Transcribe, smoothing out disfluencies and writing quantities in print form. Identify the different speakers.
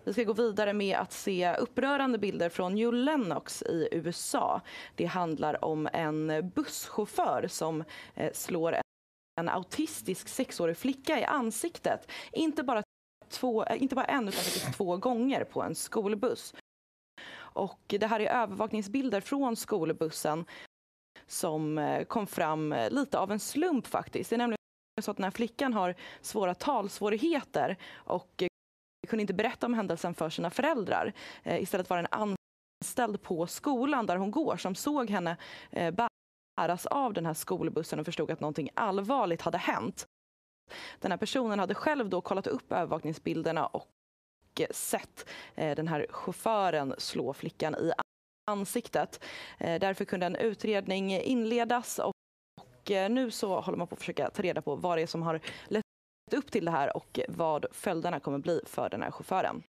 Speaker 1: Vi ska gå vidare med att se upprörande bilder från New Lenox i USA. Det handlar om en busschaufför som slår en autistisk 6-årig flicka i ansiktet. Inte bara en utan faktiskt 2 gånger på en skolbuss. Och det här är övervakningsbilder från skolbussen som kom fram lite av en slump faktiskt. Det är nämligen så att den här flickan har svåra talsvårigheter och kunde inte berätta om händelsen för sina föräldrar. Istället var det en anställd på skolan där hon går som såg henne bäras av den här skolbussen och förstod att någonting allvarligt hade hänt. Den här personen hade själv då kollat upp övervakningsbilderna och sett den här chauffören slå flickan i ansiktet. Därför kunde en utredning inledas och nu så håller man på att försöka ta reda på vad det är som har lett upp till det här och vad följderna kommer bli för den här chauffören.